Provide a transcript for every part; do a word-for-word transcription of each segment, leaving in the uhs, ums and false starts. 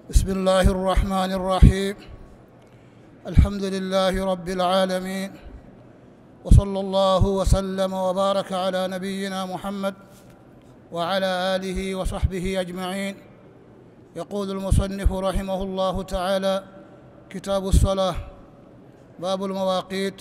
بسم الله الرحمن الرحيم. الحمد لله رب العالمين، وصلى الله وسلم وبارك على نبينا محمد وعلى آله وصحبه أجمعين. يقول المصنف رحمه الله تعالى: كتاب الصلاة، باب المواقيت.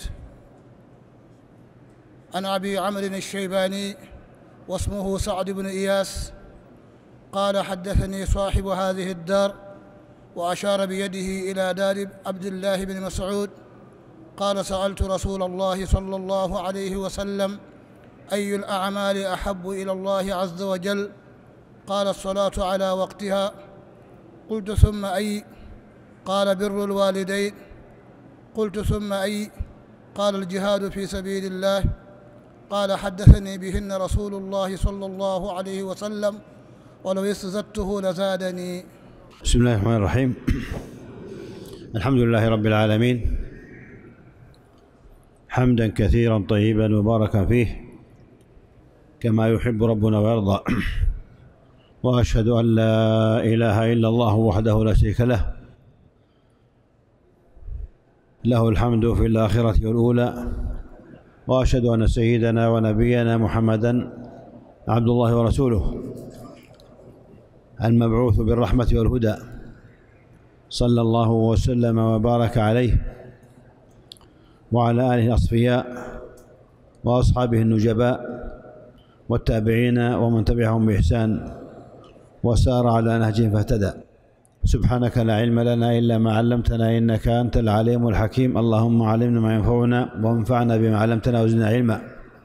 عن أبي عمرو الشيباني واسمه سعد بن إياس قال: حدثني صاحب هذه الدار، وأشار بيده إلى دار عبد الله بن مسعود، قال: سألت رسول الله صلى الله عليه وسلم: أي الأعمال أحب إلى الله عز وجل؟ قال: الصلاة على وقتها. قلت: ثم أي؟ قال: بر الوالدين. قلت: ثم أي؟ قال: الجهاد في سبيل الله. قال: حدثني بهن رسول الله صلى الله عليه وسلم، ولو استزدته لزادني. بسم الله الرحمن الرحيم. الحمد لله رب العالمين، حمدا كثيرا طيبا مباركا فيه كما يحب ربنا ويرضى. وأشهد أن لا إله إلا الله وحده لا شريك له، له الحمد في الآخرة والأولى. وأشهد أن سيدنا ونبينا محمدا عبد الله ورسوله، المبعوث بالرحمة والهدى، صلى الله وسلم وبارك عليه وعلى آله الأصفياء وأصحابه النجباء والتابعين ومن تبعهم بإحسان وسار على نهجهم فاهتدى. سبحانك لا علم لنا إلا ما علمتنا، إنك أنت العليم الحكيم. اللهم علمنا ما ينفعنا وانفعنا بما علمتنا وزدنا علما.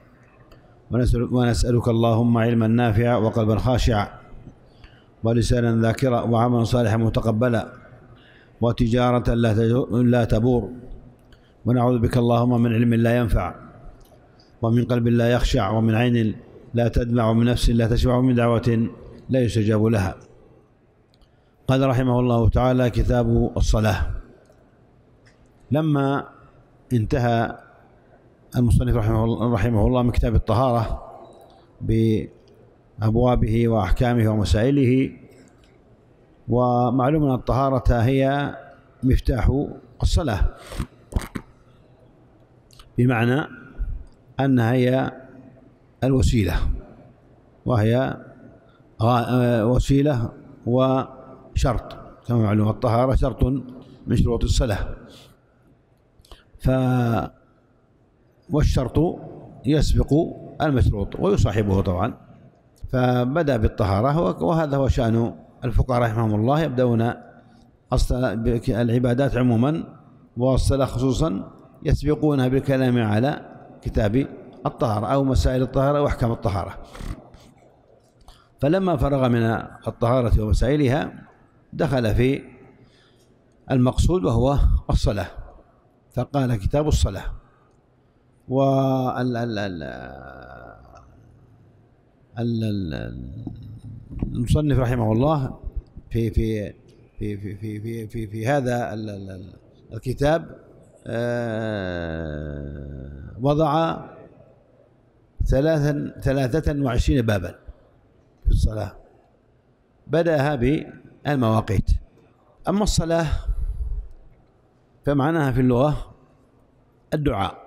ونسألك اللهم علما نافعا وقلبا خاشعا ولسانا ذاكرا وعملا صالحا متقبلا وتجارة لا تبور. ونعوذ بك اللهم من علم لا ينفع، ومن قلب لا يخشع، ومن عين لا تدمع، ومن نفس لا تشبع، ومن دعوة لا يستجاب لها. قال رحمه الله تعالى: كتاب الصلاة. لما انتهى المصنف رحمه الله من كتاب الطهارة بأبوابه وأحكامه ومسائله، ومعلوم أن الطهارة هي مفتاح الصلاة، بمعنى أنها هي الوسيلة، وهي وسيلة وشرط، كما معلوم الطهارة شرط من شروط الصلاة. ف والشرط يسبق المشروط ويصاحبه طبعا. فبدأ بالطهارة، وهذا هو شأن الفقهاء رحمهم الله، يبدأون العبادات عموما والصلاة خصوصا يسبقونها بالكلام على كتاب الطهارة أو مسائل الطهارة وأحكام الطهارة. فلما فرغ من الطهارة ومسائلها دخل في المقصود وهو الصلاة، فقال: كتاب الصلاة. والمصنف رحمه الله في في في في في في, في, في هذا الكتاب وضع ثلاثا ثلاثة وعشرين بابا في الصلاة، بدأها بالمواقيت. أما الصلاة فمعناها في اللغة الدعاء،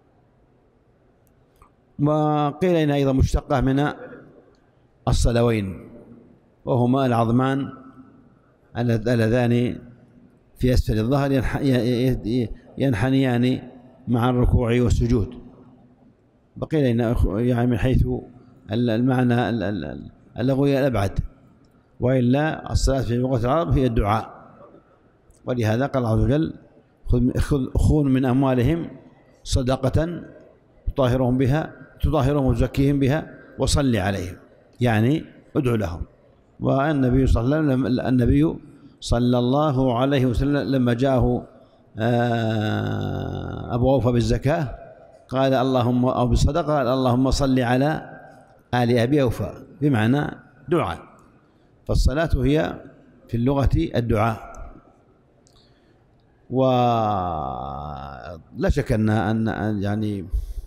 وقيل إنها أيضا مشتقة من الصلوين، وهما العظمان اللذان في أسفل الظهر ينحنيان مع الركوع والسجود. وقيل إن يعني من حيث المعنى اللغوي الأبعد، وإلا الصلاة في لغة العرب هي الدعاء. ولهذا قال الله عز وجل: خذ من أموالهم صدقة تطهرهم بها تطهرهم وتزكيهم بها وصل عليهم، يعني ادعو لهم. والنبي صلى الله عليه وسلم النبي صلى الله عليه وسلم لما جاءه أبو أوفى بالزكاة قال اللهم أو بالصدقة قال: اللهم صل على آل أبي أوفى، بمعنى دعاء. فالصلاة هي في اللغة الدعاء. ولا شك أن أن يعني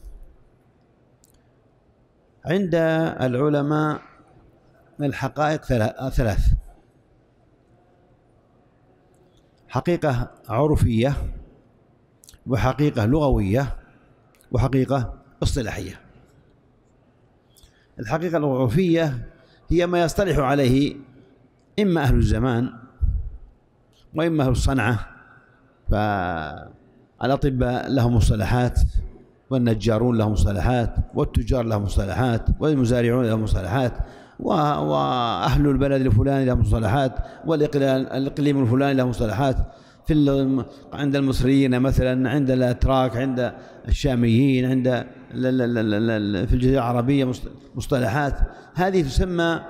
عند العلماء الحقائق ثلاث: حقيقة عرفية، وحقيقة لغوية، وحقيقة اصطلاحية. الحقيقة العرفية هي ما يصطلح عليه إما أهل الزمان وإما أهل الصنعة، فالأطباء لهم مصطلحات، والنجارون لهم مصطلحات، والتجار لهم مصطلحات، والمزارعون لهم مصطلحات، وأهل البلد الفلاني لهم مصطلحات، والإقليم الفلاني لهم مصطلحات. في عند المصريين مثلا، عند الأتراك، عند الشاميين، عند في الجزيرة العربية مصطلحات. هذه تسمى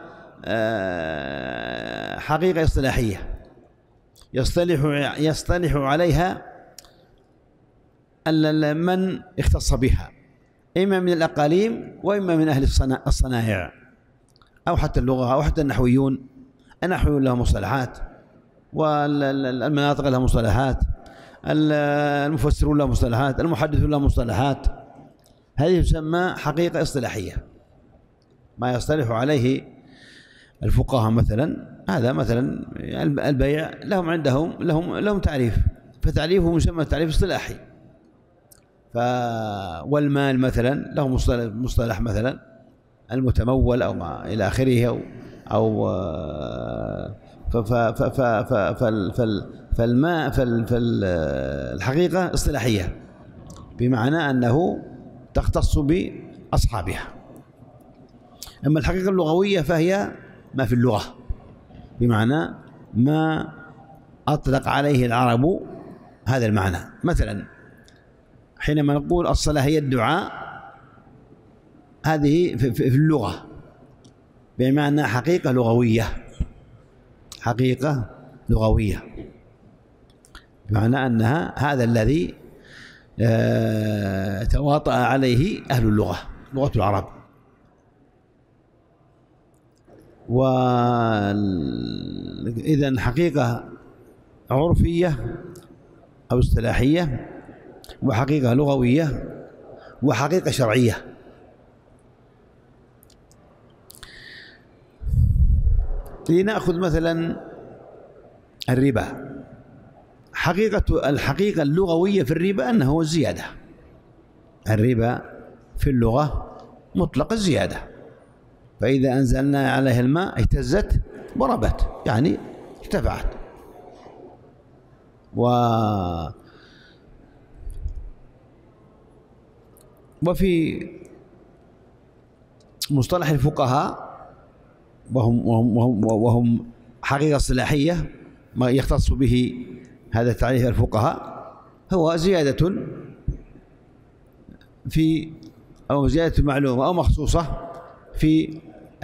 حقيقة اصطلاحية يصطلح يصطلح عليها من اختص بها، إما من الأقاليم وإما من أهل الصنائع، أو حتى اللغة، أو حتى النحويون. النحويون لهم مصطلحات، والمناطق لها مصطلحات، المفسرون لهم مصطلحات، المحدثون لهم مصطلحات. هذه تسمى حقيقة اصطلاحية، ما يصطلح عليه الفقهاء مثلا. هذا مثلا البيع لهم عندهم لهم لهم تعريف، فتعريفه يسمى تعريف اصطلاحي. ف والمال مثلا له مصطلح مثلا المتمول أو ما إلى آخره، أو أو فالماء فالحقيقة اصطلاحية، بمعنى أنه تختص بأصحابها. أما الحقيقة اللغوية فهي ما في اللغة، بمعنى ما أطلق عليه العرب هذا المعنى. مثلا حينما نقول الصلاة هي الدعاء، هذه في اللغة بمعنى حقيقة لغوية، حقيقة لغوية بمعنى أنها هذا الذي تواطأ عليه أهل اللغة، لغة العرب. وإذن حقيقة عرفية أو اصطلاحية، وحقيقة لغوية، وحقيقة شرعية. لنأخذ مثلا الربا. حقيقة الحقيقة اللغوية في الربا أنه الزيادة. الربا في اللغة مطلق الزيادة، فإذا أنزلنا عليه الماء اهتزت وربت، يعني ارتفعت. و وفي مصطلح الفقهاء وهم وهم وهم, وهم حقيقة اصطلاحية ما يختص به هذا التعريف الفقهاء، هو زيادة في أو زيادة معلومة أو مخصوصة في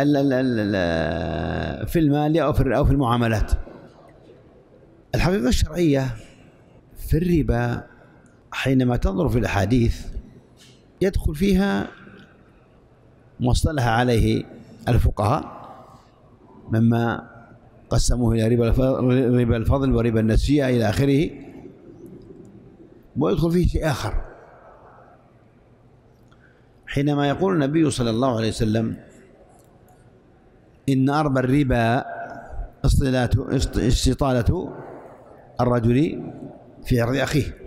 في المال أو في أو في المعاملات. الحقيقة الشرعية في الربا حينما تنظر في الأحاديث يدخل فيها مصطلح عليه الفقهاء مما قسموه إلى ربا الفضل وربا النسيئة إلى آخره، ويدخل فيه شيء آخر. حينما يقول النبي صلى الله عليه وسلم إن أربى الربا استطالة الرجل في عرض أخيه.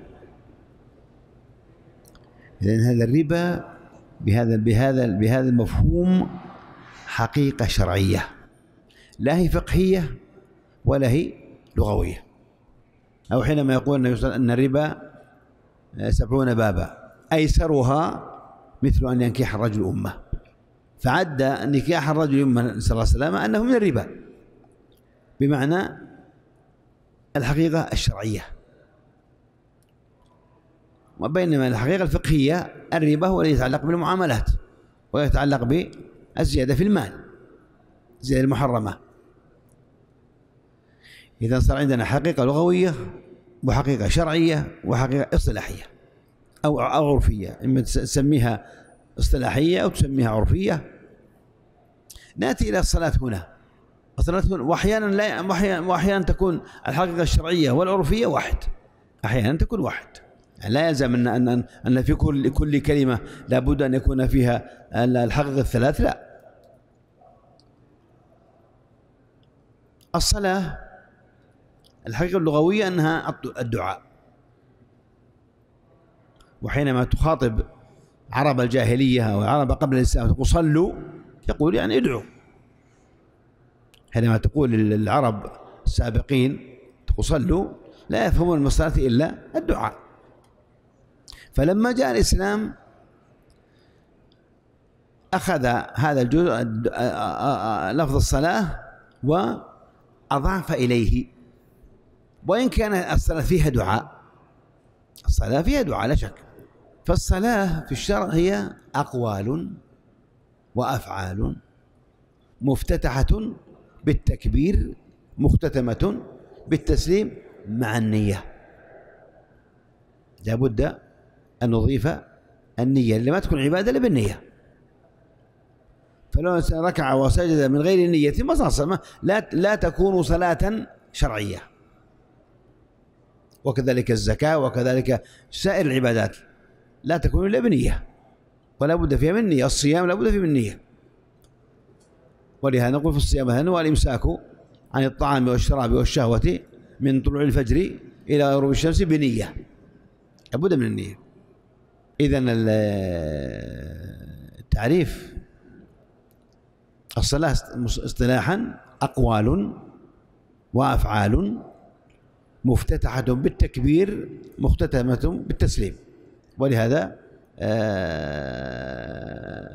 إذن هذا الربا بهذا بهذا بهذا المفهوم حقيقة شرعية، لا هي فقهية ولا هي لغوية. أو حينما يقول النبي صلى الله عليه وسلم أن الربا سبعون بابا أيسرها مثل أن ينكح الرجل أمه، فعد نكاح الرجل أمه صلى الله عليه وسلم أنه من الربا، بمعنى الحقيقة الشرعية. وبينما الحقيقة الفقهية الربا هو الذي يتعلق بالمعاملات ويتعلق بالزيادة في المال، الزيادة المحرمة. إذا صار عندنا حقيقة لغوية وحقيقة شرعية وحقيقة اصطلاحية أو عرفية، إما تسميها اصطلاحية أو تسميها عرفية. نأتي إلى الصلاة هنا. الصلاة هنا وأحيانا لا وأحيانا تكون الحقيقة الشرعية والعرفية واحد، أحيانا تكون واحد. يعني لا يلزم أن أن أن في كل كل كلمة لابد أن يكون فيها الحقيقة الثلاث، لا. الصلاة الحقيقة اللغوية أنها الدعاء. وحينما تخاطب عرب الجاهلية أو عرب قبل الإسلام تقول صلوا، يقول يعني ادعوا. حينما تقول للعرب السابقين تقول صلوا، لا يفهمون من الصلاة إلا الدعاء. فلما جاء الإسلام أخذ هذا الجزء لفظ الصلاة وأضاف إليه، وإن كان الصلاة فيها دعاء، الصلاة فيها دعاء لا شك. فالصلاة في الشرع هي أقوال وأفعال مفتتحة بالتكبير مختتمة بالتسليم مع النية. لا بد أن نضيف النية اللي ما تكون عبادة إلا بالنية. فلو ركع وسجد من غير نية ما صار، لا لا تكون صلاة شرعية. وكذلك الزكاة وكذلك سائر العبادات لا تكون إلا بنية، ولا بد فيها من نية. الصيام لا بد فيه من نية، ولهذا نقول في الصيام هو الإمساك عن الطعام والشراب والشهوة من طلوع الفجر إلى غروب الشمس بنية، لا بد من النية. إذن التعريف الصلاة اصطلاحا أقوال وأفعال مفتتحة بالتكبير مختتمة بالتسليم. ولهذا آآ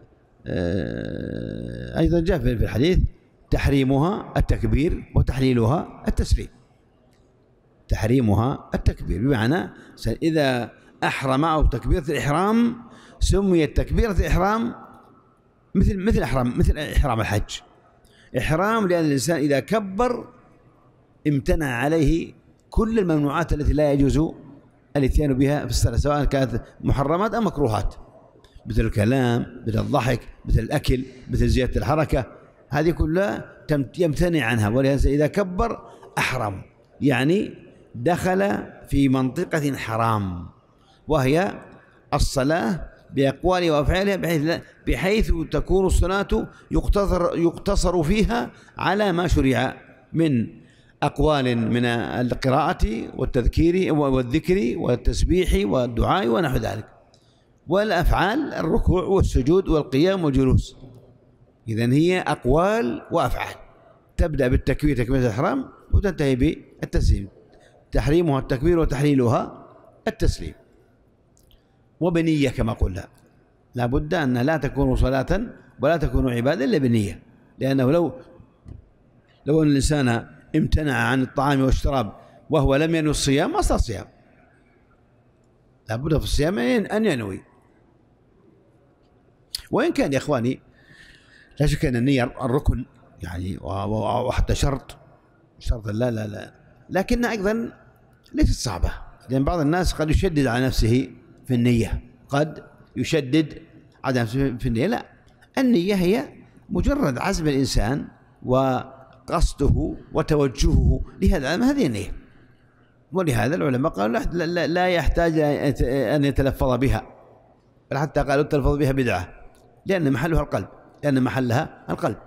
آآ أيضا جاء في الحديث تحريمها التكبير وتحليلها التسليم. تحريمها التكبير بمعنى إذا أحرم أو تكبيرة الإحرام سميت تكبيرة الإحرام مثل مثل إحرام مثل إحرام الحج. إحرام لأن الإنسان إذا كبر امتنع عليه كل الممنوعات التي لا يجوز الاتيان بها في الصلاة، سواء كانت محرمات أو مكروهات، مثل الكلام، مثل الضحك، مثل الأكل، مثل زيادة الحركة، هذه كلها يمتنع عنها. ولهذا إذا كبر أحرم، يعني دخل في منطقة حرام، وهي الصلاة بأقوال وأفعالها، بحيث, بحيث تكون الصلاة يقتصر, يقتصر فيها على ما شرع من أقوال من القراءة والتذكير والذكر والتسبيح والدعاء ونحو ذلك، والأفعال الركوع والسجود والقيام والجلوس. إذن هي أقوال وأفعال تبدأ بالتكبير تكبيرة الإحرام وتنتهي بالتسليم. تحريمها التكبير وتحليلها التسليم، وبنية كما قلنا. لا بد أنها لا تكون صلاة ولا تكون عبادة إلا بنية، لأنه لو لو أن الإنسان امتنع عن الطعام والشراب وهو لم ينوي الصيام ما صار صيام. لا بد في الصيام أن ينوي. وإن كان يا إخواني لا شك أن النية الركن يعني وحتى شرط شرط لا لا لا لكنها أيضا ليست صعبة، لأن بعض الناس قد يشدد على نفسه في النية، قد يشدد على نفسه في النية. لا، النية هي مجرد عزم الإنسان وقصده وتوجهه لهذا العمل، هذه النية. ولهذا العلماء قالوا لا, لا يحتاج أن يتلفظ بها، بل حتى قالوا التلفظ بها بدعة، لأن محلها القلب، لأن محلها القلب.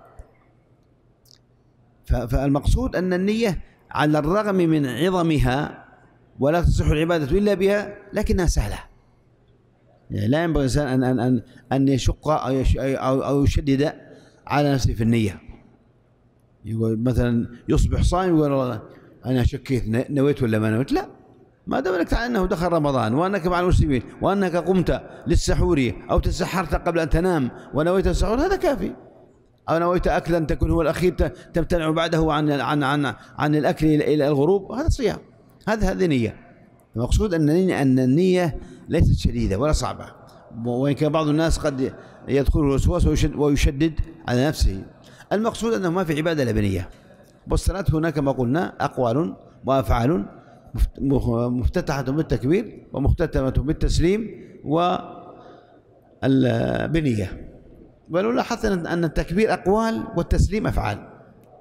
فالمقصود أن النية على الرغم من عظمها ولا تصح العبادة إلا بها لكنها سهلة. يعني لا ينبغي الإنسان أن أن أن أن يشق أو أو يشدد على نفسه في النية. يقول مثلا يصبح صائم يقول أنا شكيت نويت ولا ما نويت، لا، ما دام لك أنه دخل رمضان وأنك مع المسلمين وأنك قمت للسحور أو تسحرت قبل أن تنام ونويت السحور هذا كافي. أو نويت أكلا تكون هو الأخير تمتنع بعده عن عن عن عن الأكل إلى الغروب، هذا صيام، هذا هذه نية. المقصود أن أن النية ليست شديدة ولا صعبة، وإن كان بعض الناس قد يدخل الوسواس ويشدد على نفسه. المقصود أنه ما في عبادة إلا بنية. والصلاة هناك كما قلنا أقوال وأفعال مفتتحة بالتكبير ومختتمة بالتسليم وبنية. ولو لاحظت أن التكبير أقوال والتسليم أفعال.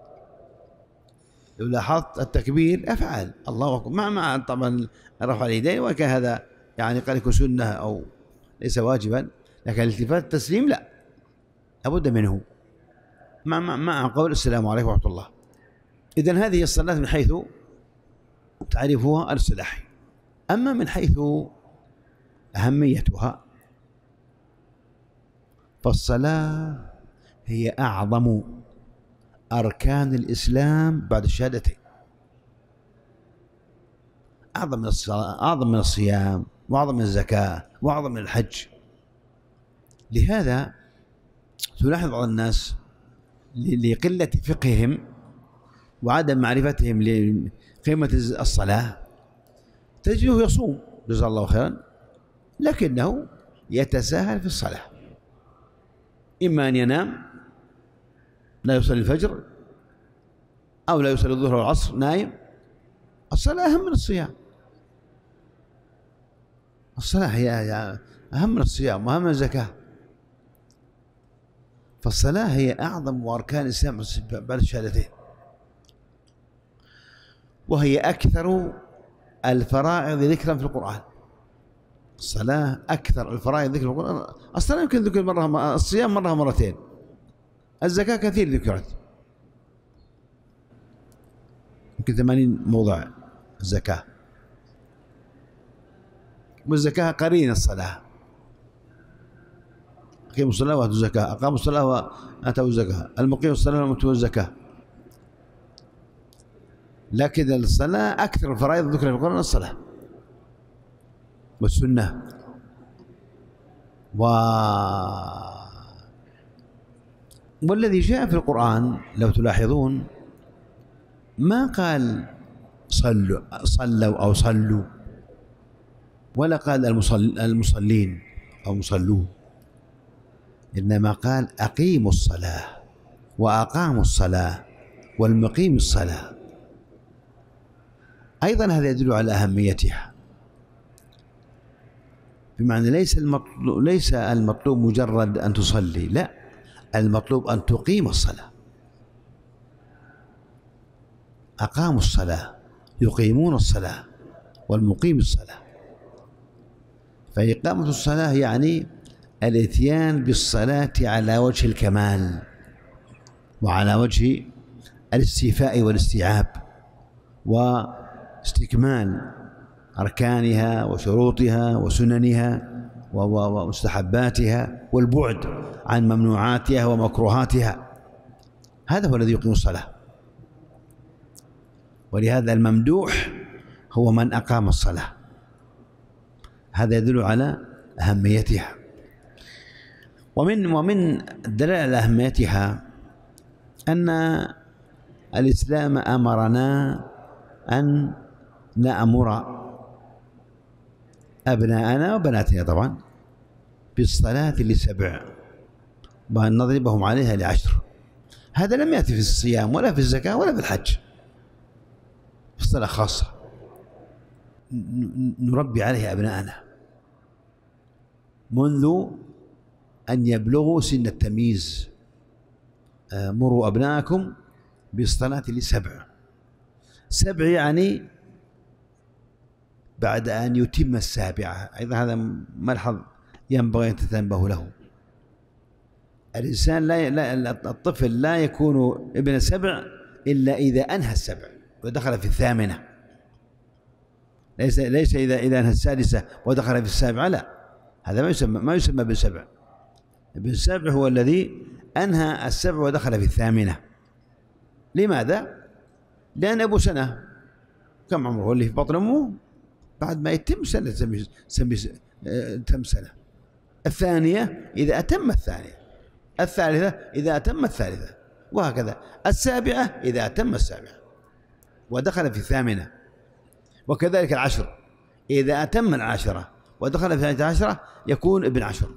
لو لاحظت التكبير أفعال، الله أكبر، مع مع طبعا رفع اليدين، وكان هذا يعني قد يكون سنة أو ليس واجبا، لكن الالتفات التسليم لا، لابد منه مع مع مع قول السلام عليكم ورحمة الله. إذن هذه الصلاة من حيث تعريفها الاصطلاحي. أما من حيث أهميتها فالصلاة هي أعظم أركان الإسلام بعد الشهادتين، أعظم من الصلاة، أعظم من الصيام، وأعظم من الزكاة، وأعظم من الحج. لهذا تلاحظ بعض الناس لقلة فقههم وعدم معرفتهم لقيمة الصلاة تجده يصوم جزاه الله خيرا، لكنه يتساهل في الصلاة، إما أن ينام لا يصلي الفجر، أو لا يصلي الظهر والعصر نايم. الصلاة أهم من الصيام، الصلاة هي أهم من الصيام وأهم من الزكاة. فالصلاة هي أعظم أركان الإسلام بعد الشهادتين، وهي أكثر الفرائض ذكرا في القرآن. الصلاة أكثر الفرائض ذكرا في القرآن. الصلاة يمكن ذكر مرة، الصيام مرة مرتين، الزكاة كثير ذكرت، يمكن ثمانين موضع الزكاة، والزكاة قرين الصلاة. أقيموا الصلاة وآتوا الزكاة، أقاموا الصلاة وآتوا الزكاة، المقيم الصلاة وآتوا الزكاة. لكن الصلاة أكثر الفرائض ذكر في القرآن الصلاة والسنة. و... والذي جاء في القرآن لو تلاحظون ما قال صلوا صلوا أو صلوا، ولا قال المصل... المصلين أو مصلون، إنما قال أقيموا الصلاة وأقاموا الصلاة والمقيم الصلاة. أيضا هذا يدل على أهميتها، بمعنى ليس المطلوب ليس المطلوب مجرد أن تصلي، لا، المطلوب أن تقيم الصلاة. أقاموا الصلاة، يقيمون الصلاة والمقيم الصلاة. فإقامة الصلاة يعني الإتيان بالصلاة على وجه الكمال وعلى وجه الاستيفاء والاستيعاب واستكمال أركانها وشروطها وسننها ومستحباتها والبعد عن ممنوعاتها ومكروهاتها. هذا هو الذي يقيم الصلاة. ولهذا الممدوح هو من أقام الصلاة. هذا يدل على أهميتها. ومن ومن الدلالة على أهميتها أن الإسلام أمرنا أن نأمر أبناءنا وبناتنا طبعا بالصلاة لسبع وأن نضربهم عليها لعشر. هذا لم يأتي في الصيام ولا في الزكاة ولا في الحج، في الصلاة خاصة نربي عليها أبناءنا منذ أن يبلغوا سن التمييز. مروا أبناءكم بالصلاة لسبع. سبع يعني بعد أن يتم السابعة. أيضا هذا ملحظ ينبغي أن تتنبه له. الإنسان لا, لا الطفل لا يكون ابن سبع إلا إذا أنهى السبع ودخل في الثامنة، ليس ليس إذا إذا أنهى السادسة ودخل في السابعة، لا، هذا ما يسمى ما يسمى بالسبع. ابن السابع هو الذي أنهى السبع ودخل في الثامنة. لماذا؟ لأن أبو سنة كم عمره هو اللي في بطن أمه؟ بعد ما يتم سنة سمي سمي تم سنة. الثانية إذا أتم الثانية، الثالثة إذا أتم الثالثة، وهكذا. السابعة إذا أتم السابعة ودخل في الثامنة. وكذلك العشر إذا أتم العاشرة ودخل في الثالثة عشرة يكون ابن عشر،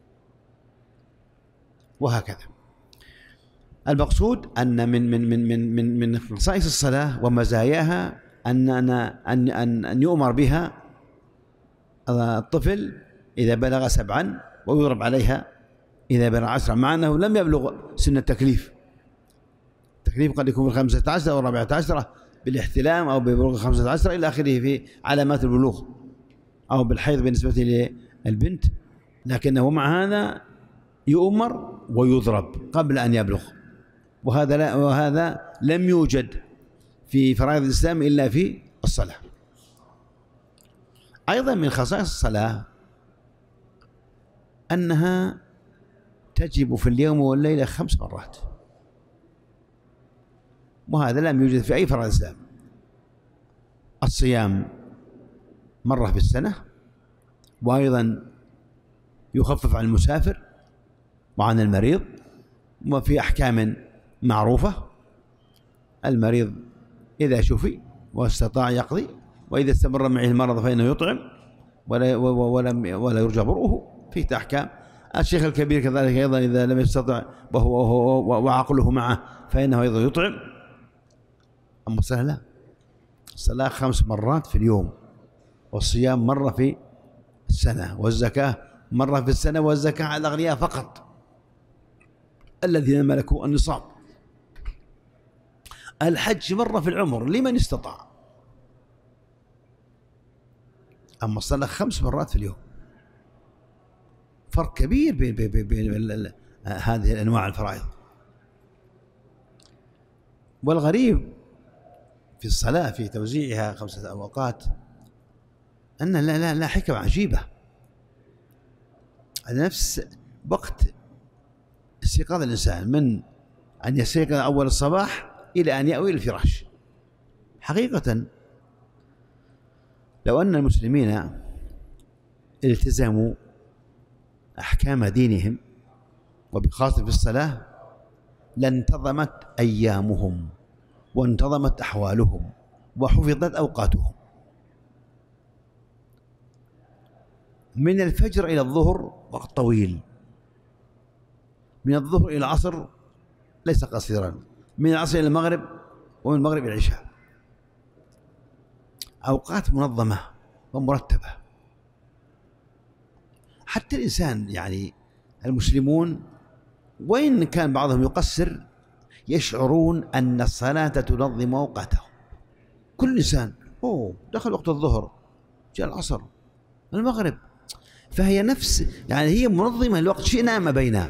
وهكذا. المقصود أن من من من من من من خصائص الصلاة ومزاياها أن أن أن أن يؤمر بها الطفل إذا بلغ سبعا ويضرب عليها إذا بلغ عشرا، مع أنه لم يبلغ سن التكليف. التكليف قد يكون في الخامسة عشرة أو الرابعة عشرة بالاحتلام أو ببلوغ الخامسة عشرة إلى آخره في علامات البلوغ، أو بالحيض بالنسبة للبنت، لكنه مع هذا يؤمر ويضرب قبل أن يبلغ. وهذا لا وهذا لم يوجد في فرائض الإسلام إلا في الصلاة. أيضا من خصائص الصلاة أنها تجب في اليوم والليلة خمس مرات، وهذا لم يوجد في أي فرع الإسلام. الصيام مرة في السنة، وأيضا يخفف عن المسافر وعن المريض، وفي أحكام معروفة. المريض إذا شفي واستطاع يقضي، وإذا استمر معه المرض فإنه يطعم ولا ولا ولا يرجى برؤه. في أحكام. الشيخ الكبير كذلك أيضا إذا لم يستطع وهو وعقله معه فإنه أيضا يطعم. أما الصلاة لا، الصلاة خمس مرات في اليوم، والصيام مرة في السنة، والزكاة مرة في السنة، والزكاة على الأغنياء فقط الذين ملكوا النصاب. الحج مرة في العمر لمن استطاع. أما الصلاة خمس مرات في اليوم. فرق كبير بين, بين, بين, بين هذه الأنواع الفرائض. والغريب في الصلاة في توزيعها خمسة أوقات أن لا لا لا حكمة عجيبة. نفس وقت استيقاظ الإنسان، من أن يستيقظ أول الصباح إلى أن يأوي الفراش. حقيقة لو أن المسلمين التزموا أحكام دينهم وبخاصة في الصلاة لانتظمت أيامهم وانتظمت أحوالهم وحفظت أوقاتهم. من الفجر إلى الظهر وقت طويل، من الظهر إلى العصر ليس قصيرا، من العصر إلى المغرب، ومن المغرب إلى العشاء. أوقات منظمة ومرتبة. حتى الإنسان يعني المسلمون وإن كان بعضهم يقصر يشعرون أن الصلاة تنظم أوقاتهم. كل إنسان أوه دخل وقت الظهر، جاء العصر، المغرب، فهي نفس يعني هي منظمة الوقت، شئنا ما بينها.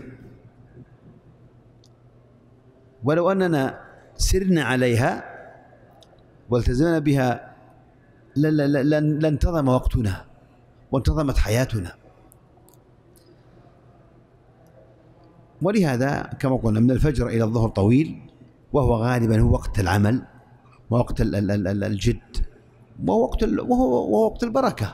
ولو أننا سرنا عليها والتزمنا بها لانتظم وقتنا وانتظمت حياتنا. ولهذا كما قلنا من الفجر إلى الظهر طويل، وهو غالبا هو وقت العمل ووقت الجد ووقت وهو وقت البركة.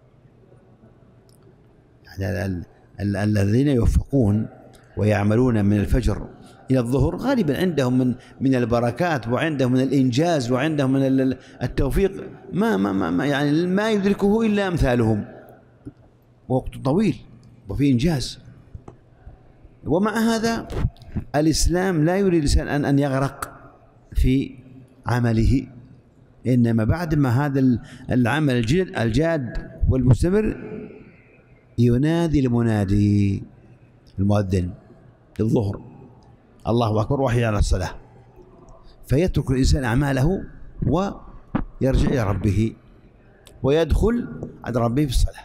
يعني الذين يوفقون ويعملون من الفجر إلى الظهر غالبا عندهم من من البركات، وعندهم من الإنجاز، وعندهم من التوفيق ما ما ما يعني ما يدركه إلا أمثالهم. وقت طويل وفي إنجاز. ومع هذا الإسلام لا يريد الإنسان أن أن يغرق في عمله، إنما بعد ما هذا العمل الجاد الجاد والمستمر ينادي المنادي المؤذن للظهر الله أكبر وحي على الصلاة، فيترك الإنسان أعماله ويرجع إلى ربه ويدخل على ربه في الصلاة،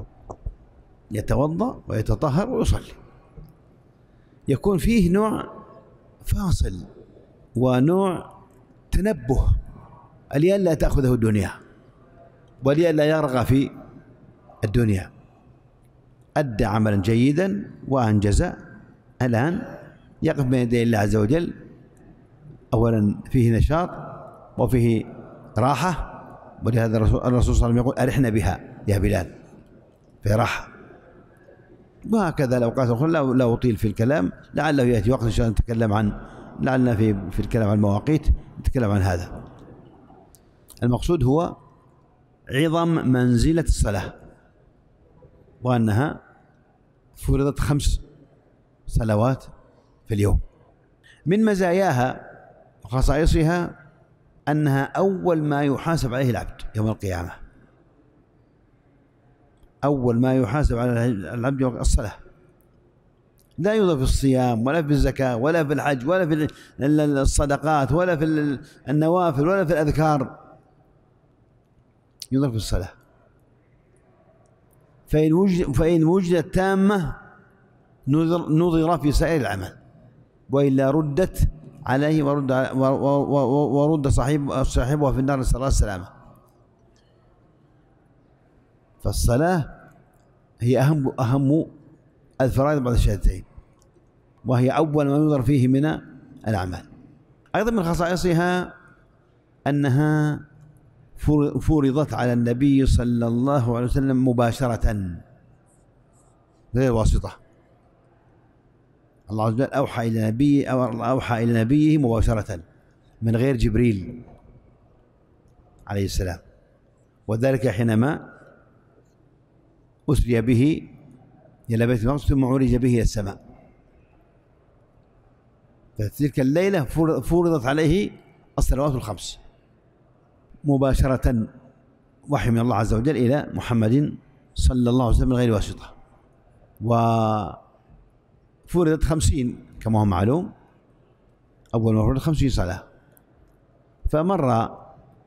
يتوضأ ويتطهر ويصلي. يكون فيه نوع فاصل ونوع تنبه لئلا تأخذه الدنيا ولئلا يرغى في الدنيا. أدى عملا جيدا وأنجز، الآن يقف بين يدي الله عز وجل، أولا فيه نشاط وفيه راحة. ولهذا الرسول صلى الله عليه وسلم يقول أرحنا بها يا بلال، في راحة. وهكذا الأوقات الأخرى لا, لا أطيل في الكلام، لعله يأتي وقت إن شاء الله نتكلم عن لعلنا في في الكلام عن المواقيت نتكلم عن هذا. المقصود هو عظم منزلة الصلاة، وأنها فرضت خمس صلوات في اليوم. من مزاياها وخصائصها أنها أول ما يحاسب عليه العبد يوم القيامة. أول ما يحاسب على العبد يوم الصلاة، لا يوضع في الصيام ولا في الزكاة ولا في الحج ولا في الصدقات ولا في النوافل ولا في الأذكار، يوضع في الصلاة. فإن وجد فإن وجدت تامة نظر, نظر في سائر العمل، وإلا ردت عليه ورد ورد صاحب صاحبها في النار، نسأل الله السلامة. فالصلاة هي أهم أهم الفرائض بعد الشهادتين، وهي أول ما ينظر فيه من الأعمال. أيضا من خصائصها أنها فرضت على النبي صلى الله عليه وسلم مباشرة غير واسطة. الله عز وجل أوحى إلى نبيه أو أوحى إلى نبيه مباشرة من غير جبريل عليه السلام، وذلك حينما أسري به إلى بيت المقدس ثم عرج به إلى السماء. فتلك الليلة فرضت عليه الصلوات الخمس مباشرة، وحي من الله عز وجل إلى محمد صلى الله عليه وسلم من غير واسطة. وفرضت خمسين كما هو معلوم، أول ما فرضت خمسين صلاة. فمر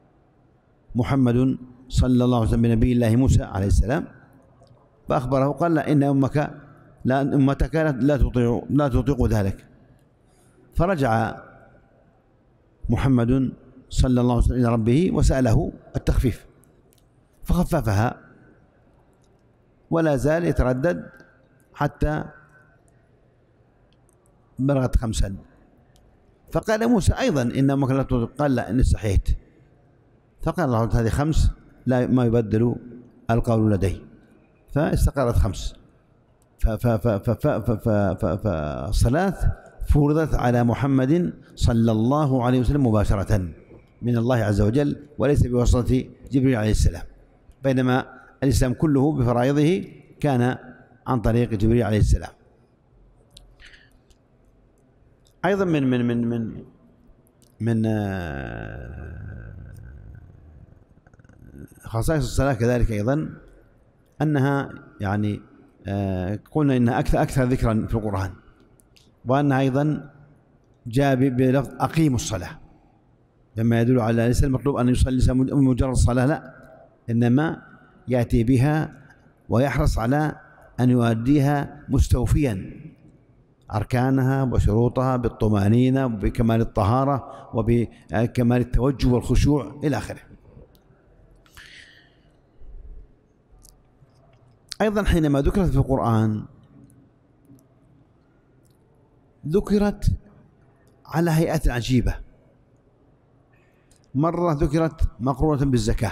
محمد صلى الله عليه وسلم بنبي الله موسى عليه السلام فأخبره قال لا إن أمك لا أمتك لا تطيع لا تطيق ذلك. فرجع محمد صلى الله عليه وسلم إلى ربه وسأله التخفيف فخففها، ولا زال يتردد حتى بلغت خمسا. فقال موسى أيضا إن أمك لا تطيق، قال لا إن استحييت. فقال الله هذه خمس لا ما يبدل القول لدي، فاستقرت خمس. فالصلاة فرضت على محمد صلى الله عليه وسلم مباشرة من الله عز وجل وليس بواسطة جبريل عليه السلام، بينما الإسلام كله بفرائضه كان عن طريق جبريل عليه السلام. أيضا من من من من من خصائص الصلاة كذلك أيضا أنها يعني قلنا إنها أكثر أكثر ذكرا في القرآن، وأنها أيضا جاء بلفظ أقيموا الصلاة، لما يدل على ليس المطلوب أن يصلي مجرد الصلاة، لا، إنما يأتي بها ويحرص على أن يؤديها مستوفيا أركانها وشروطها بالطمأنينة وبكمال الطهارة وبكمال التوجه والخشوع إلى آخره. أيضا حينما ذكرت في القرآن ذكرت على هيئات عجيبة. مرة ذكرت مقرونة بالزكاة،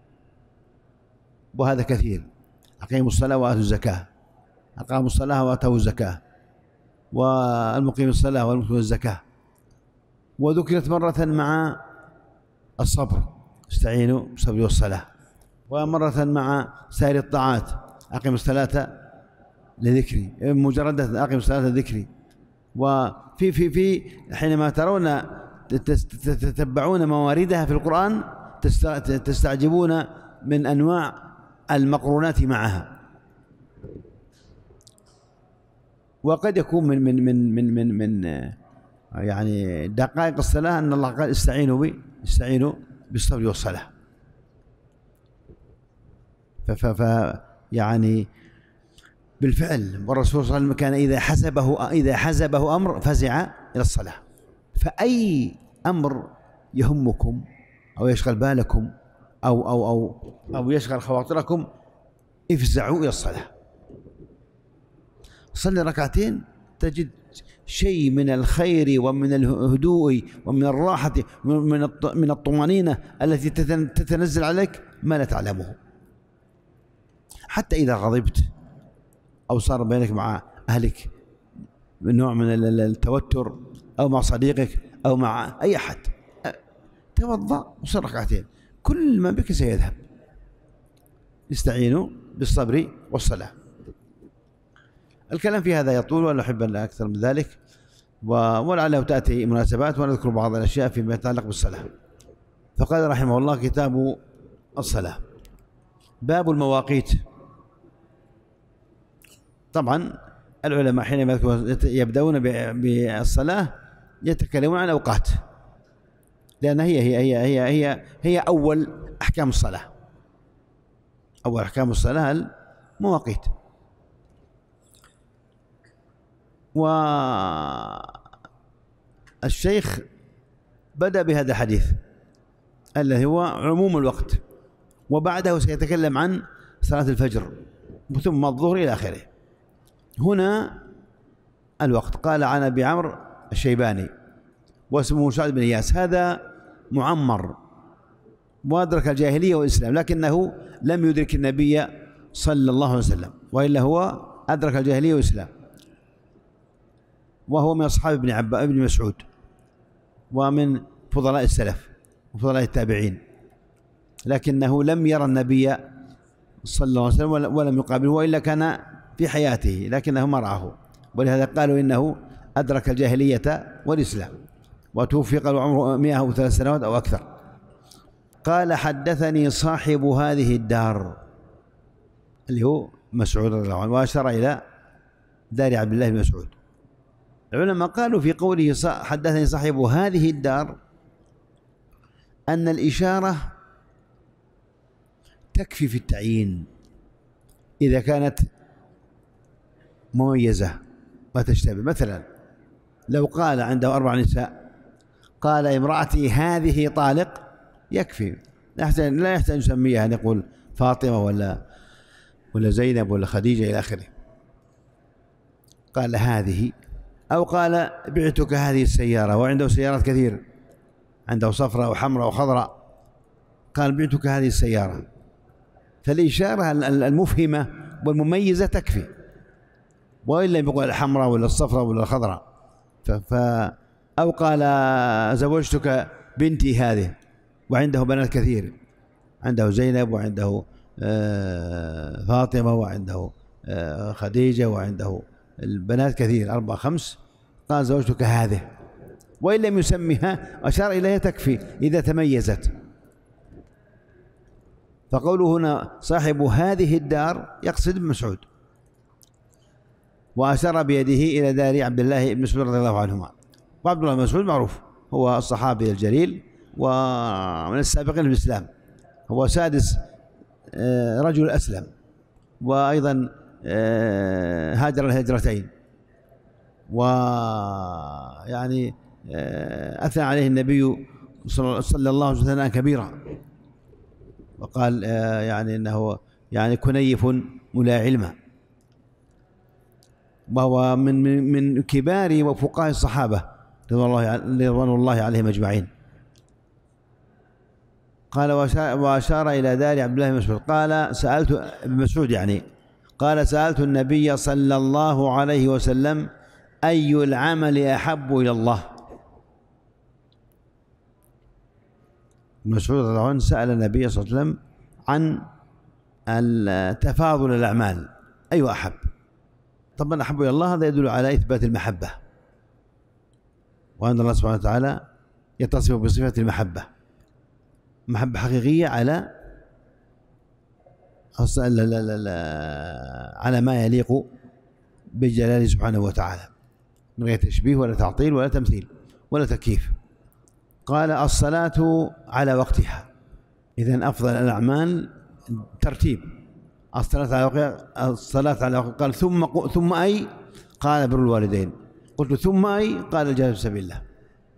وهذا كثير، أقيموا الصلاة وآتوا الزكاة، أقاموا الصلاة وآتوا الزكاة، والمقيم الصلاة والمقيم الزكاة. وذكرت مرة مع الصبر، استعينوا بالصبر والصلاة، ومرة مع سائر الطاعات، أقيموا الصلاة لذكري، مجرد أقيموا الصلاة لذكري. وفي في في حينما ترون تتبعون مواردها في القرآن تستعجبون من أنواع المقرونات معها. وقد يكون من من من من من, من يعني دقائق الصلاة أن الله قال استعينوا بي استعينوا بالصبر والصلاة. ف ف يعني بالفعل، والرسول صلى الله عليه وسلم كان إذا حزبه إذا حزبه أمر فزع إلى الصلاة. فأي أمر يهمكم أو يشغل بالكم أو أو أو أو يشغل خواطركم افزعوا إلى الصلاة. صلي ركعتين تجد شيء من الخير ومن الهدوء ومن الراحة من من الطمأنينة التي تتنزل عليك ما لا تعلمه. حتى إذا غضبت أو صار بينك مع أهلك نوع من التوتر أو مع صديقك أو مع أي أحد، توضأ وصل ركعتين، كل ما بك سيذهب. استعينوا بالصبر والصلاة. الكلام في هذا يطول ولا أحب أن أكثر من ذلك، ولعله تأتي مناسبات ونذكر بعض الأشياء فيما يتعلق بالصلاة. فقال رحمه الله كتاب الصلاة. باب المواقيت. طبعا العلماء حينما يبدأون بالصلاة يتكلمون عن أوقات، لأن هي هي هي هي هي, هي أول أحكام الصلاة. أول أحكام الصلاة المواقيت. والشيخ بدأ بهذا الحديث الذي هو عموم الوقت، وبعده سيتكلم عن صلاة الفجر ثم الظهر إلى آخره. هنا الوقت. قال عن أبي عمرو الشيباني واسمه سعد بن إياس، هذا معمر وأدرك الجاهلية والإسلام، لكنه لم يدرك النبي صلى الله عليه وسلم، وإلا هو أدرك الجاهلية والإسلام، وهو من أصحاب ابن عباس ابن مسعود ومن فضلاء السلف وفضلاء التابعين، لكنه لم يرى النبي صلى الله عليه وسلم ولم يقابله، وإلا كان في حياته لكنه ما رآه، ولهذا قالوا إنه أدرك الجاهلية والإسلام، وتوفي قالوا عمره مئة وثلاث سنوات أو أكثر. قال حدثني صاحب هذه الدار اللي هو مسعود رضي الله عنه، وأشار إلى دار عبد الله بن مسعود. العلماء قالوا في قوله حدثني صاحب هذه الدار أن الإشارة تكفي في التعيين إذا كانت مميزة ما تشتبه. مثلا لو قال عنده أربع نساء قال امرأتي هذه طالق يكفي، لا يحتاج لا يحتاج نسميها نقول فاطمة ولا ولا زينب ولا خديجة إلى آخره. قال هذه، أو قال بعتك هذه السيارة، وعنده سيارات كثير، عنده صفراء وحمراء وخضراء، قال بعتك هذه السيارة، فالإشارة المفهمة والمميزة تكفي، وإلا يقول الحمراء ولا الصفراء ولا الخضراء. ف أو قال زوجتك بنتي هذه، وعنده بنات كثير، عنده زينب وعنده فاطمة وعنده خديجة وعنده البنات كثير أربعة خمس، قال زوجتك هذه، وإن لم يسميها أشار إليها تكفي إذا تميزت. فقوله هنا صاحب هذه الدار يقصد ابن مسعود، وأشار بيده إلى دار عبد الله بن مسعود رضي الله عنهما. وعبد الله بن مسعود معروف، هو الصحابي الجليل ومن السابقين للإسلام، هو سادس رجل أسلم، وأيضا هاجر الهجرتين، ويعني أثنى عليه النبي صلى الله عليه وسلم كبيرا، وقال يعني إنه يعني كنيف ملا علما، وهو من من كبار وفقهاء الصحابة رضوان الله عليهم أجمعين. قال وأشار إلى دار عبد الله بن مسعود. قال سألت ابن مسعود يعني قال سألت النبي صلى الله عليه وسلم أي العمل أحب إلى الله. ابن مسعود رضي الله عنه سأل النبي صلى الله عليه وسلم عن تفاضل الأعمال، أي أحب. طبعا أحب إلى الله هذا يدل على إثبات المحبة، وأن الله سبحانه وتعالى يتصف بصفة المحبة، محبة حقيقية على على ما يليق بجلاله سبحانه وتعالى، من غير تشبيه ولا تعطيل ولا تمثيل ولا تكييف. قال الصلاة على وقتها، إذن أفضل الأعمال ترتيب الصلاة على وقتها. الصلاة على وقتها قال ثم ثم أي؟ قال بر الوالدين. قلت ثم أي؟ قال الجهاد في سبيل الله.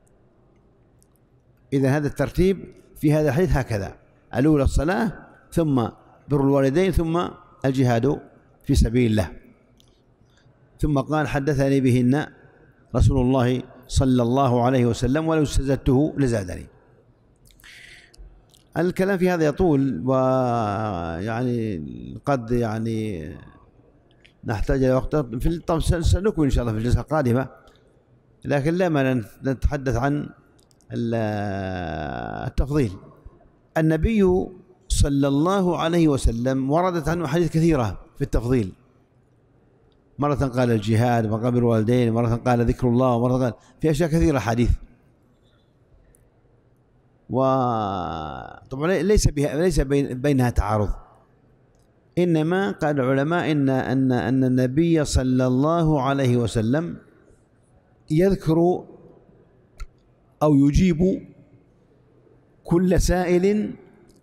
إذن هذا الترتيب في هذا الحديث هكذا: الأولى الصلاة، ثم بر الوالدين، ثم الجهاد في سبيل الله. ثم قال حدثني بهن رسول الله صلى الله عليه وسلم ولو استزدته لزادني. الكلام في هذا يطول، ويعني قد يعني نحتاج إلى وقت في طب سنكمل إن شاء الله في الجلسة القادمة، لكن لا مانع نتحدث عن التفضيل. النبي صلى الله عليه وسلم وردت عنه حديث كثيرة في التفضيل، مرة قال الجهاد، مرة قال الوالدين، مرة قال ذكر الله، ومرة قال في أشياء كثيرة حديث. وطبعا ليس بها ليس بينها تعارض، إنما قال العلماء إن أن أن النبي صلى الله عليه وسلم يذكر أو يجيب كل سائل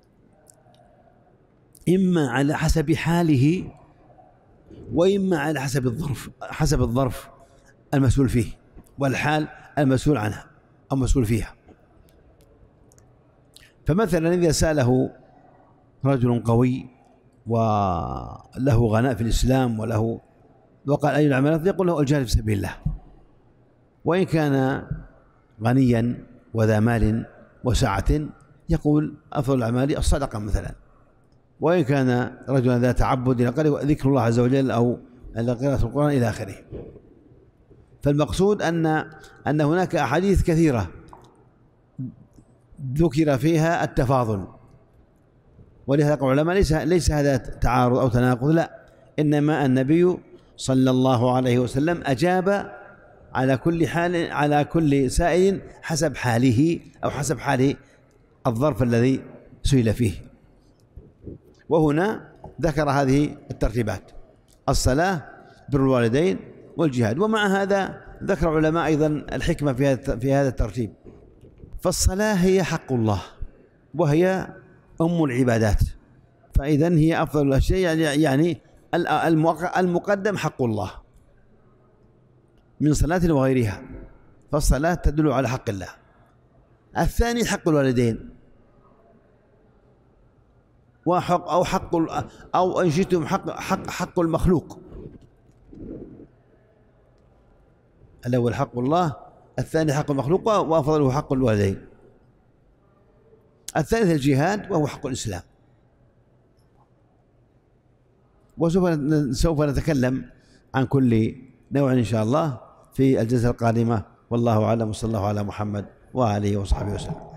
إما على حسب حاله، وإما على حسب الظرف حسب الظرف المسؤول فيه، والحال المسؤول عنها أو مسؤول فيها. فمثلا إذا سأله رجل قوي وله غناء في الإسلام وله وقال أي الأعمال يقول له الجهاد في سبيل الله. وإن كان غنيا وذا مال وسعة يقول أفضل الأعمال الصدقة مثلا. وإن كان رجلا ذا تعبد ذكر الله عز وجل أو قراءة القرآن إلى آخره. فالمقصود أن أن هناك أحاديث كثيرة ذكر فيها التفاضل، ولهذا قال العلماء ليس ليس هذا تعارض أو تناقض، لا، إنما النبي صلى الله عليه وسلم أجاب على كل حال على كل سائل حسب حاله أو حسب حال الظرف الذي سئل فيه. وهنا ذكر هذه الترتيبات: الصلاة، بر الوالدين، والجهاد. ومع هذا ذكر العلماء أيضا الحكمة في هذا في هذا الترتيب. فالصلاة هي حق الله وهي أم العبادات، فإذا هي أفضل الأشياء، يعني المقدم حق الله من صلاة وغيرها، فالصلاة تدل على حق الله. الثاني حق الوالدين، وحق أو حق أو إن شئتم حق حق حق المخلوق. الأول حق الله، الثاني حق المخلوق، وأفضله حق الوالدين. الثالث الجهاد وهو حق الإسلام. وسوف سوف نتكلم عن كل نوع إن شاء الله في الجلسة القادمة. والله أعلم، وصلى الله على محمد وآله وصحبه وسلم.